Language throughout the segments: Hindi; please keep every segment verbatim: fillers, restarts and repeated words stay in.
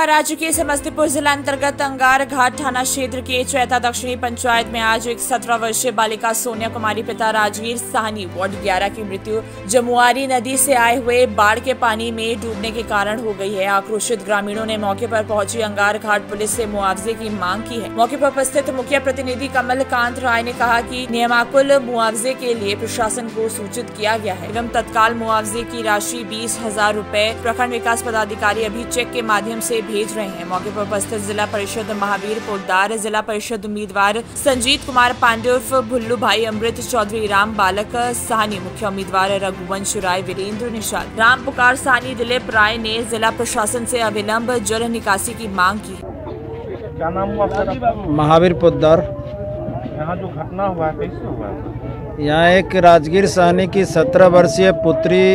महाराष्ट्र के समस्तीपुर जिला अंतर्गत अंगार घाट थाना क्षेत्र के चैता दक्षिणी पंचायत में आज एक सत्रह वर्षीय बालिका सोनिया कुमारी पिता राजवीर साहनी वार्ड ग्यारह की मृत्यु जमुआरी नदी से आए हुए बाढ़ के पानी में डूबने के कारण हो गई है। आक्रोशित ग्रामीणों ने मौके पर पहुंची अंगार घाट पुलिस से मुआवजे की मांग की है। मौके पर उपस्थित मुखिया प्रतिनिधि कमल कांत राय ने कहा कि नियमाकुल मुआवजे के लिए प्रशासन को सूचित किया गया है एवं तत्काल मुआवजे की राशि बीस हजार रूपए प्रखंड विकास पदाधिकारी अभी चेक के माध्यम से भेज रहे हैं। मौके पर उपस्थित जिला परिषद महावीर पोद्दार, जिला परिषद उम्मीदवार संजीत कुमार पांडे उर्फ भुल्लू भाई, अमृत चौधरी, राम बालक साहनी, मुख्य उम्मीदवार रघुवंश राय, वीरेंद्र निषाद, राम पुकार साहनी, दिलीप राय ने जिला प्रशासन से अविलंब जल निकासी की मांग की। क्या नाम हुआ आपका? महावीर पोद्दार। यहाँ जो घटना हुआ है कैसे हुआ है? यहाँ एक राजगीर साहनी की सत्रह वर्षीय पुत्री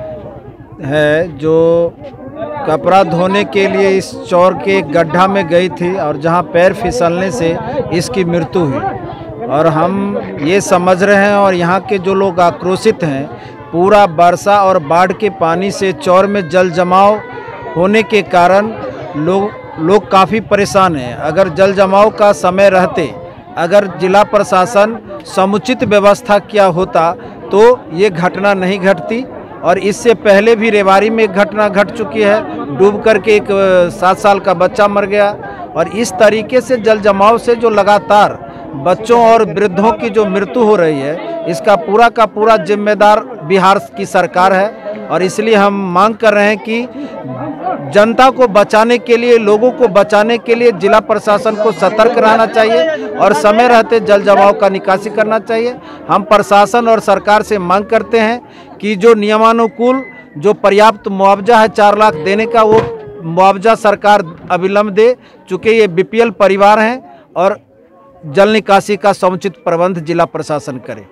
है जो कपड़ा धोने के लिए इस चौर के गड्ढा में गई थी और जहां पैर फिसलने से इसकी मृत्यु हुई। और हम ये समझ रहे हैं और यहाँ के जो लोग आक्रोशित हैं, पूरा वर्षा और बाढ़ के पानी से चौर में जल जमाव होने के कारण लोग लोग काफ़ी परेशान हैं। अगर जल जमाव का समय रहते, अगर जिला प्रशासन समुचित व्यवस्था किया होता तो ये घटना नहीं घटती। और इससे पहले भी रेवाड़ी में एक घटना घट चुकी है, डूब करके एक सात साल का बच्चा मर गया। और इस तरीके से जल जमाव से जो लगातार बच्चों और वृद्धों की जो मृत्यु हो रही है, इसका पूरा का पूरा जिम्मेदार बिहार की सरकार है। और इसलिए हम मांग कर रहे हैं कि जनता को बचाने के लिए, लोगों को बचाने के लिए जिला प्रशासन को सतर्क रहना चाहिए और समय रहते जल जमाव का निकासी करना चाहिए। हम प्रशासन और सरकार से मांग करते हैं कि जो नियमानुकूल जो पर्याप्त मुआवजा है चार लाख देने का, वो मुआवजा सरकार अविलंब दे, चूँकि ये बीपीएल परिवार हैं, और जल निकासी का समुचित प्रबंध जिला प्रशासन करे।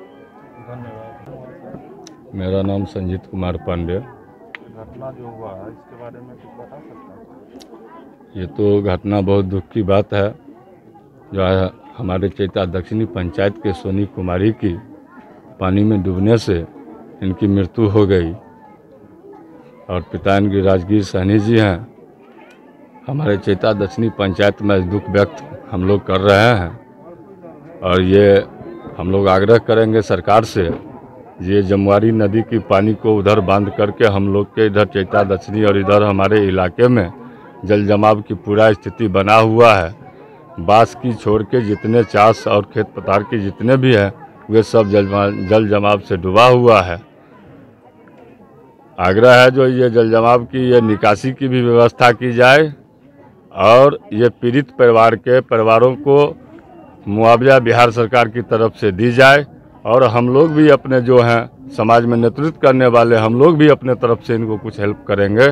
मेरा नाम संजीत कुमार पांडे। घटना जो हुआ है इसके बारे में कुछ बता सकते हैं? ये तो घटना बहुत दुख की बात है जो है हमारे चैता दक्षिणी पंचायत के सोनी कुमारी की पानी में डूबने से इनकी मृत्यु हो गई। और पिता इनकी राजगीर साहनी जी हैं। हमारे चैता दक्षिणी पंचायत में दुख व्यक्त हम लोग कर रहे हैं और ये हम लोग आग्रह करेंगे सरकार से, ये जमुआरी नदी की पानी को उधर बांध करके हम लोग के इधर चैता दक्षिणी और इधर हमारे इलाके में जल जमाव की पूरा स्थिति बना हुआ है। बांस की छोड़ के जितने चास और खेत पथार के जितने भी हैं वे सब जल जल जमाव से डूबा हुआ है। आग्रह है जो ये जल जमाव की ये निकासी की भी व्यवस्था की जाए और ये पीड़ित परिवार के परिवारों को मुआवजा बिहार सरकार की तरफ से दी जाए। और हम लोग भी अपने जो हैं समाज में नेतृत्व करने वाले, हम लोग भी अपने तरफ से इनको कुछ हेल्प करेंगे।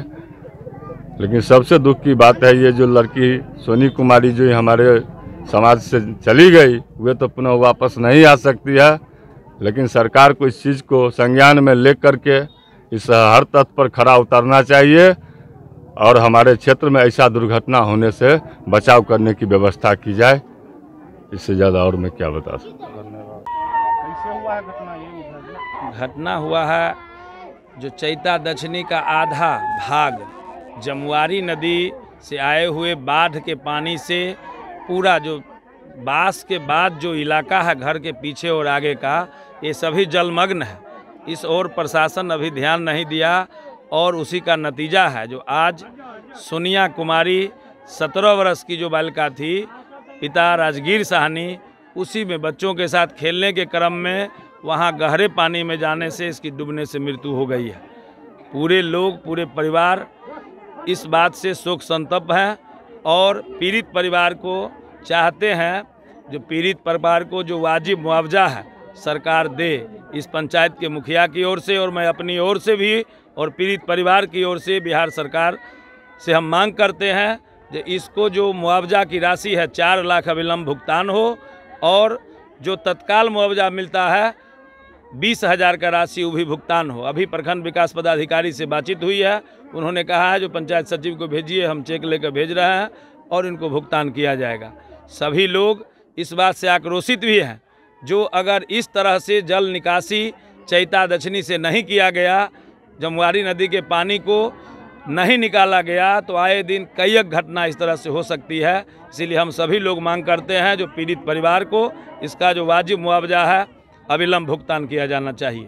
लेकिन सबसे दुख की बात है ये जो लड़की सोनी कुमारी जो हमारे समाज से चली गई, वे तो पुनः वापस नहीं आ सकती है। लेकिन सरकार को इस चीज़ को संज्ञान में ले करके इस हर तथ्य पर खरा उतरना चाहिए और हमारे क्षेत्र में ऐसा दुर्घटना होने से बचाव करने की व्यवस्था की जाए। इससे ज़्यादा और मैं क्या बता सकता हूँ। कैसे हुआ है घटना? ये घटना हुआ है जो चैता दक्षिणी का आधा भाग जमुआरी नदी से आए हुए बाढ़ के पानी से पूरा जो बास के बाद जो इलाका है घर के पीछे और आगे का, ये सभी जलमग्न है। इस ओर प्रशासन अभी ध्यान नहीं दिया और उसी का नतीजा है जो आज सोनिया कुमारी सत्रह वर्ष की जो बालिका थी, पिता राजगीर साहनी, उसी में बच्चों के साथ खेलने के क्रम में वहाँ गहरे पानी में जाने से इसकी डूबने से मृत्यु हो गई है। पूरे लोग, पूरे परिवार इस बात से शोक संतप्त हैं और पीड़ित परिवार को चाहते हैं जो पीड़ित परिवार को जो वाजिब मुआवजा है सरकार दे। इस पंचायत के मुखिया की ओर से और मैं अपनी ओर से भी और पीड़ित परिवार की ओर से बिहार सरकार से हम मांग करते हैं कि इसको जो मुआवजा की राशि है चार लाख अविलंब भुगतान हो और जो तत्काल मुआवजा मिलता है बीस हज़ार का राशि वो भी भुगतान हो। अभी प्रखंड विकास पदाधिकारी से बातचीत हुई है, उन्होंने कहा है जो पंचायत सचिव को भेजिए, हम चेक लेकर भेज रहे हैं और इनको भुगतान किया जाएगा। सभी लोग इस बात से आक्रोशित भी हैं जो अगर इस तरह से जल निकासी चैता दक्षिणी से नहीं किया गया, जमुआरी नदी के पानी को नहीं निकाला गया तो आए दिन कई एक घटना इस तरह से हो सकती है। इसीलिए हम सभी लोग मांग करते हैं जो पीड़ित परिवार को इसका जो वाजिब मुआवजा है अविलंब भुगतान किया जाना चाहिए।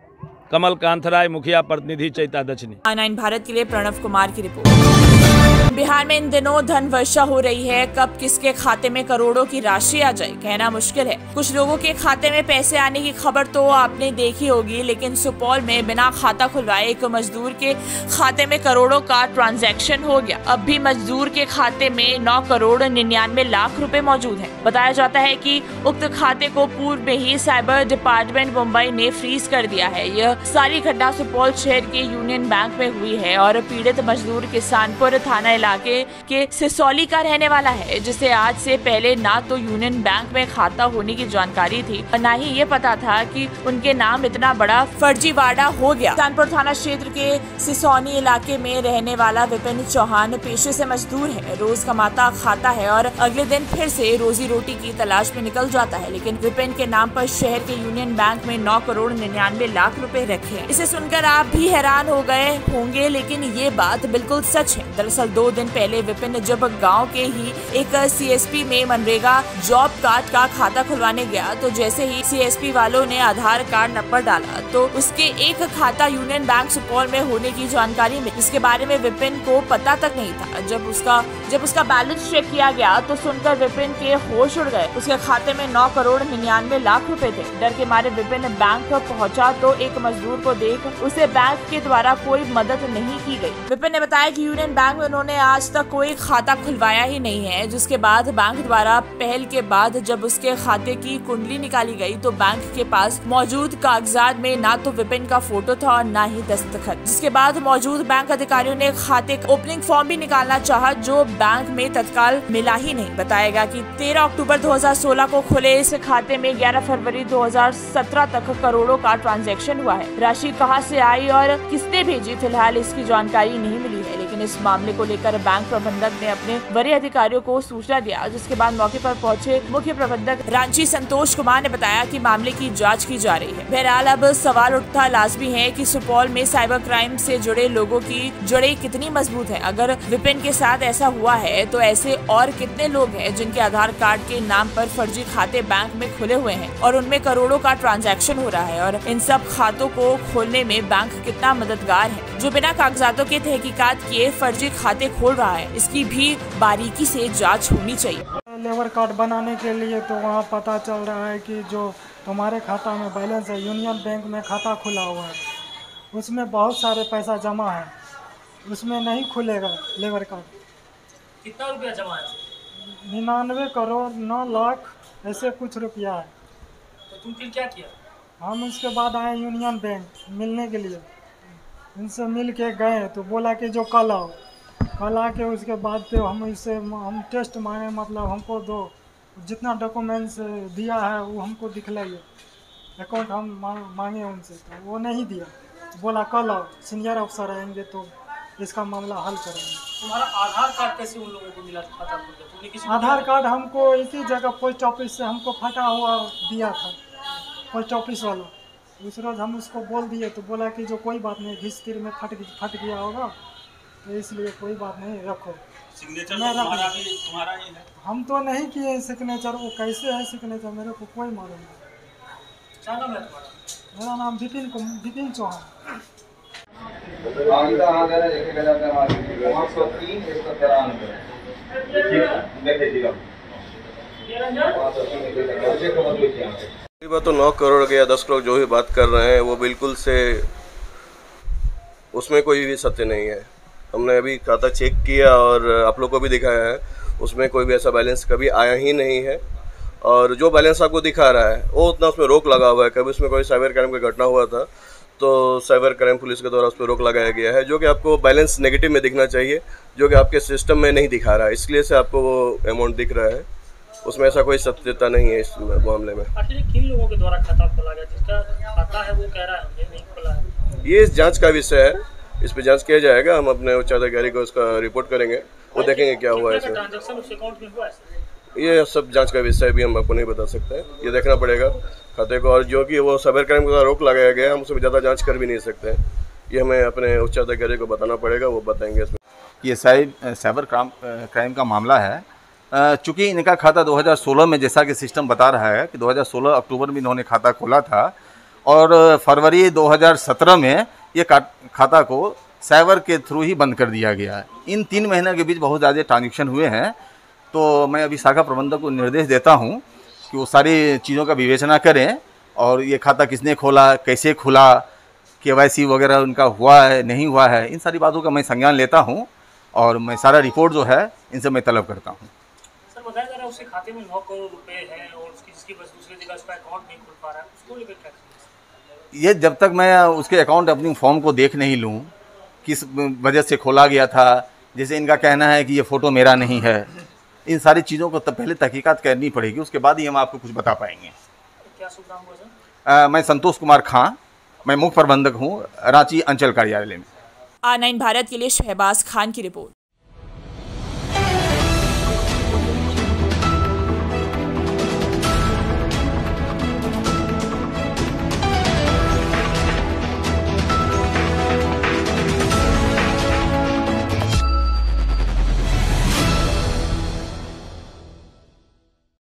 कमल कांत राय, मुखिया प्रतिनिधि, चैता दक्षिणी। नाइन भारत के लिए प्रणव कुमार की रिपोर्ट। बिहार में इन दिनों धन वर्षा हो रही है। कब किसके खाते में करोड़ों की राशि आ जाए कहना मुश्किल है। कुछ लोगों के खाते में पैसे आने की खबर तो आपने देखी होगी, लेकिन सुपौल में बिना खाता खुलवाए एक मजदूर के खाते में करोड़ों का ट्रांजैक्शन हो गया। अब भी मजदूर के खाते में नौ करोड़ निन्यानवे लाख रुपए मौजूद हैं। बताया जाता है कि उक्त खाते को पूर्व में ही साइबर डिपार्टमेंट मुंबई ने फ्रीज कर दिया है। यह सारी घटना सुपौल शहर के यूनियन बैंक में हुई है और पीड़ित मजदूर किसानपुर थाना इलाके के सिसौली का रहने वाला है, जिसे आज से पहले ना तो यूनियन बैंक में खाता होने की जानकारी थी और न ही ये पता था कि उनके नाम इतना बड़ा फर्जीवाड़ा हो गया। किसानपुर थाना क्षेत्र के सिसौनी इलाके में रहने वाला विपिन चौहान पेशे से मजदूर है, रोज कमाता खाता है और अगले दिन फिर से रोजी रोटी की तलाश में निकल जाता है। लेकिन विपिन के नाम पर शहर के यूनियन बैंक में नौ करोड़ निन्यानवे लाख रुपए रखे हैं। इसे सुनकर आप भी हैरान हो गए होंगे, लेकिन ये बात बिल्कुल सच है। दरअसल दो दिन पहले विपिन जब गांव के ही एक सीएसपी में मनरेगा जॉब कार्ड का खाता खुलवाने गया तो जैसे ही सीएसपी वालों ने आधार कार्ड नंबर डाला तो उसके एक खाता यूनियन बैंक सुपौल में होने की जानकारी मिली। इसके बारे में विपिन को पता तक नहीं था। जब उसका जब उसका बैलेंस चेक किया गया तो सुनकर विपिन के होश उड़ गए। उसके खाते में नौ करोड़ निन्यानवे लाख रुपए थे। डर के मारे विपिन बैंक पहुंचा तो एक मजदूर को देख उसे बैंक के द्वारा कोई मदद नहीं की गई। विपिन ने बताया कि यूनियन बैंक में उन्होंने आज तक कोई खाता खुलवाया ही नहीं है, जिसके बाद बैंक द्वारा पहल के बाद जब उसके खाते की कुंडली निकाली गई तो बैंक के पास मौजूद कागजात में ना तो विपिन का फोटो था और ना ही दस्तखत। जिसके बाद मौजूद बैंक अधिकारियों ने खाते का ओपनिंग फॉर्म भी निकालना चाहा, जो बैंक में तत्काल मिला ही नहीं। बताएगा कि तेरह अक्टूबर दो हज़ार सोलह को खुले इस खाते में ग्यारह फरवरी दो हज़ार सत्रह तक करोड़ों का ट्रांजैक्शन हुआ है। राशि कहां से आई और किसने भेजी, फिलहाल इसकी जानकारी नहीं मिली है। लेकिन इस मामले को लेकर बैंक प्रबंधक ने अपने वरीय अधिकारियों को सूचना दिया, जिसके बाद मौके पर पहुंचे मुख्य प्रबंधक रांची संतोष कुमार ने बताया कि मामले की जांच की जा रही है। बहरहाल अब सवाल उठता लाजमी है कि सुपौल में साइबर क्राइम से जुड़े लोगों की जड़ें कितनी मजबूत है। अगर विपिन के साथ ऐसा हुआ है तो ऐसे और कितने लोग हैं जिनके आधार कार्ड के नाम पर फर्जी खाते बैंक में खुले हुए हैं और उनमें करोड़ों का ट्रांजैक्शन हो रहा है। और इन सब खातों को खोलने में बैंक कितना मददगार है, जो बिना कागजातों के तहकीकात किए फर्जी खाते खोल रहा है। इसकी भी बारीकी से जांच होनी चाहिए। लेबर कार्ड बनाने के लिए तो वहाँ पता चल रहा है कि जो तुम्हारे खाता में बैलेंस है, यूनियन बैंक में खाता खुला हुआ है, उसमें बहुत सारे पैसा जमा है, उसमें नहीं खुलेगा लेबर कार्ड। कितना रुपया जमा है? निन्यानवे करोड़ नौ लाख ऐसे कुछ रुपया है। तो तुम फिर क्या किया? हम उसके बाद आए यूनियन बैंक मिलने के लिए। इनसे मिल के गए तो बोला कि जो कल आओ। कल आके उसके बाद तो हम इससे हम टेस्ट मांगे, मतलब हमको दो जितना डॉक्यूमेंट्स दिया है वो हमको दिखलाइए। अकाउंट हम मांगे उनसे तो वो नहीं दिया। बोला कल आओ, सीनियर अफसर आएंगे तो इसका मामला हल करेंगे। तुम्हारा आधार कार्ड कैसे उन लोगों को मिला खाता खोल के? तुमने किसी आधार कार्ड हमको एक ही जगह पोस्ट ऑफिस से हमको फटा हुआ दिया था, पोस्ट ऑफिस वाला। उस रोज हम उसको बोल दिए तो बोला कि जो कोई बात नहीं, घिस तीर में फट फट गया होगा तो इसलिए कोई बात नहीं, रखो। सिग्नेचर तुम्हारा भी तुम्हारा ही है? हम तो नहीं किए सिग्नेचर, वो कैसे है सिग्नेचर मेरे को कोई मालूम नहीं। क्या नाम है तुम्हारा? मेरा नाम विपिन विपिन चौहान। बात तो नौ करोड़ के या दस करोड़ जो भी बात कर रहे हैं वो बिल्कुल से उसमें कोई भी सत्य नहीं है। हमने अभी खाता चेक किया और आप लोग को भी दिखाया है, उसमें कोई भी ऐसा बैलेंस कभी आया ही नहीं है। और जो बैलेंस आपको दिखा रहा है वो उतना उसमें रोक लगा हुआ है। कभी उसमें कोई साइबर क्राइम का घटना हुआ था तो साइबर क्राइम पुलिस के द्वारा उस पर रोक लगाया गया है, जो कि आपको बैलेंस नेगेटिव में दिखना चाहिए, जो कि आपके सिस्टम में नहीं दिखा रहा है, इसलिए से आपको वो अमाउंट दिख रहा है। उसमें ऐसा कोई सत्यता नहीं है इस मामले में। आखिर किन लोगों के द्वारा खाता खोला गया? जिसका खाता है वो कह रहा है हमने नहीं खोला है। ये इस जांच का विषय है, इस पे जांच किया जाएगा। हम अपने उच्च अधिकारी को उसका रिपोर्ट करेंगे, वो देखेंगे क्या हुआ है। ट्रांजैक्शन उस अकाउंट में हुआ है? ये सब जांच का विषय भी हम आपको नहीं बता सकते हैं, ये देखना पड़ेगा खाते को। और जो कि वो साइबर क्राइम का रोक लगाया गया है, हम उसमें ज़्यादा जांच कर भी नहीं सकते हैं। ये हमें अपने उच्च अधिकारी को बताना पड़ेगा, वो बताएंगे इसमें। ये साइबर साइबर क्राइम क्राइम का मामला है। चूँकि इनका खाता दो हज़ार सोलह में, जैसा कि सिस्टम बता रहा है कि दो हज़ार सोलह अक्टूबर में इन्होंने खाता खोला था और फरवरी दो हज़ार सत्रह में ये खाता को साइबर के थ्रू ही बंद कर दिया गया है। इन तीन महीने के बीच बहुत ज़्यादा ट्रांजेक्शन हुए हैं, तो मैं अभी शाखा प्रबंधक को निर्देश देता हूं कि वो सारी चीज़ों का विवेचना करें और ये खाता किसने खोला, कैसे खुला, केवाईसी वगैरह उनका हुआ है नहीं हुआ है, इन सारी बातों का मैं संज्ञान लेता हूं और मैं सारा रिपोर्ट जो है इनसे मैं तलब करता हूं। सर बताया जा रहा है उसके खाते में नौ करोड़ रुपए हैं और उसकी जिसकी बस दूसरी जगह उसका अकाउंट नहीं खुल पा रहा है, उसको लेकर क्या करेंगे? ये जब तक मैं उसके अकाउंट अपनी फॉर्म को देख नहीं लूँ किस वजह से खोला गया था, जैसे इनका कहना है कि ये फ़ोटो मेरा नहीं है, इन सारी चीज़ों को तब पहले तहकीकात करनी पड़ेगी, उसके बाद ही हम आपको कुछ बता पाएंगे। क्या शुभ नाम हुआ सर? मैं संतोष कुमार खां, मैं मुख्य प्रबंधक हूँ रांची अंचल कार्यालय में। आर नाइन भारत के लिए शहबाज खान की रिपोर्ट।